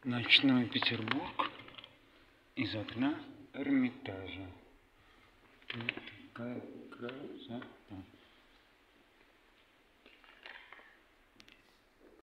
Ночной Петербург из окна Эрмитажа. Вот такая красота.